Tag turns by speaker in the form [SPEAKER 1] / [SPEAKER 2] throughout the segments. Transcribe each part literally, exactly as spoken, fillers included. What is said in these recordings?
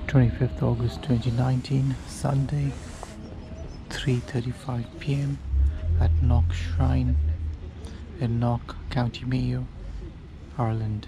[SPEAKER 1] twenty-fifth August twenty nineteen, Sunday, three thirty-five p m at Knock Shrine in Knock, County Mayo, Ireland.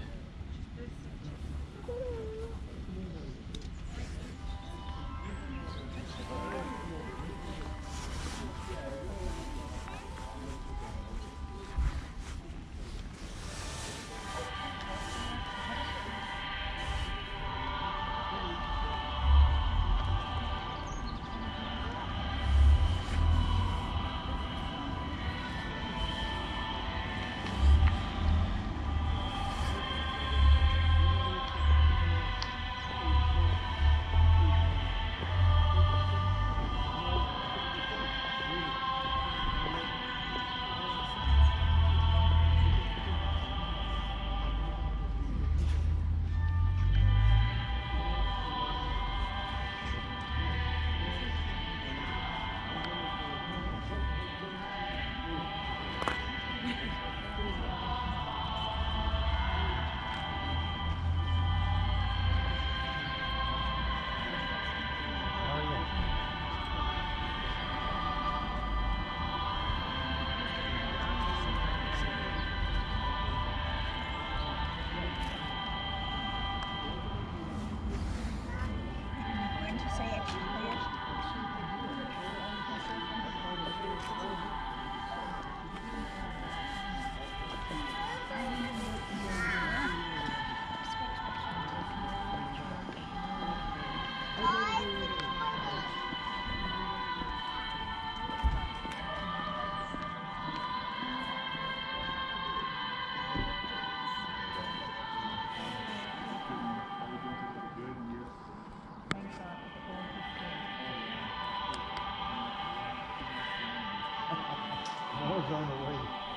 [SPEAKER 2] Noah's on the way.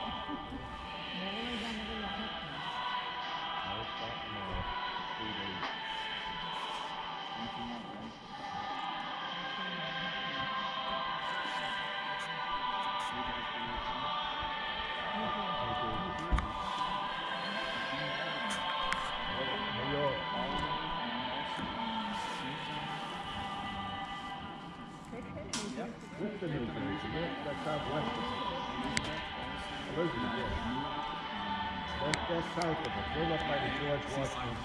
[SPEAKER 2] Western is that's southwestern. Elizabeth, yeah. That's, that's south of us. We're up by the George Washington.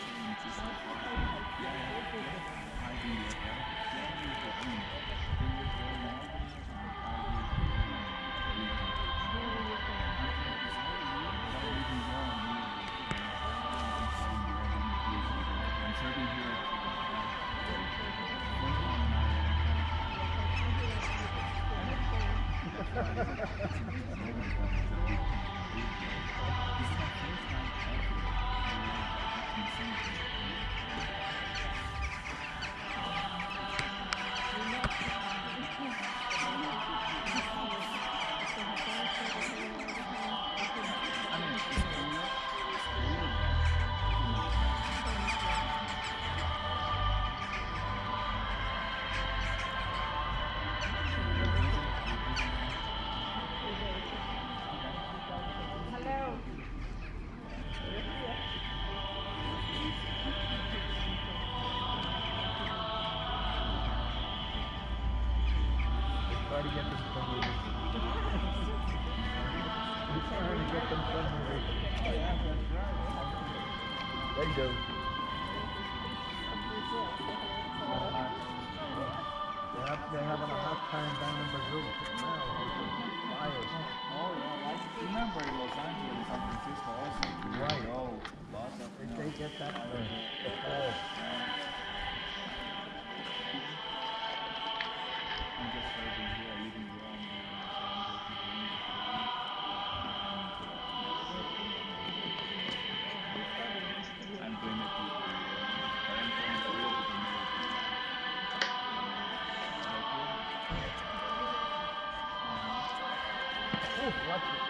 [SPEAKER 2] Try to get them from the We're trying to get them from the They do. They have, they're having a hard time down in Brazil now. Fires.
[SPEAKER 3] Oh yeah, I remember in Los Angeles and San Francisco also.
[SPEAKER 2] Right.
[SPEAKER 3] Oh, lots of
[SPEAKER 2] They, they get that for the fall.
[SPEAKER 3] I'm just serving here, living around here. I'm doing it with the I'm trying to live with
[SPEAKER 2] Oh, watch it.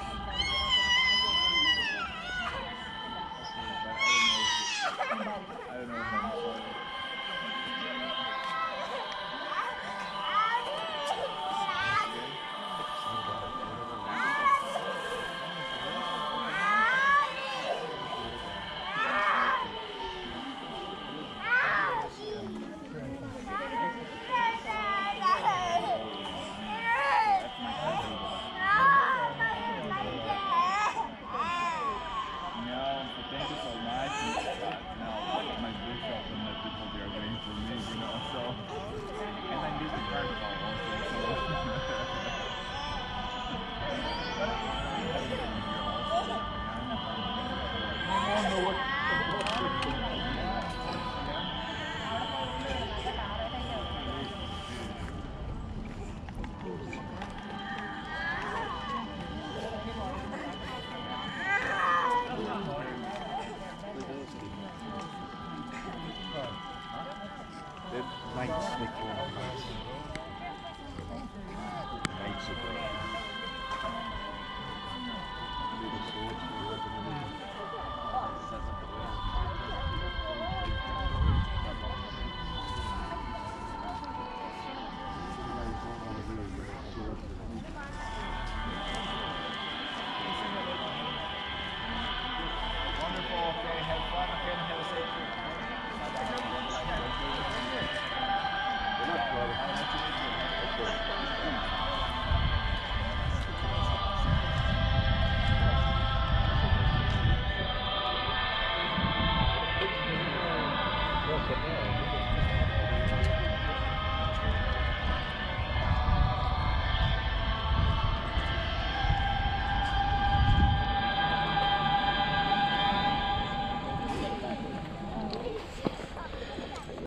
[SPEAKER 3] I don't know if I'm sorry. Thank you so much. Now, my bishop and the people they are waiting for me, you know, so. And I miss the carnival also, so.
[SPEAKER 2] The lights, like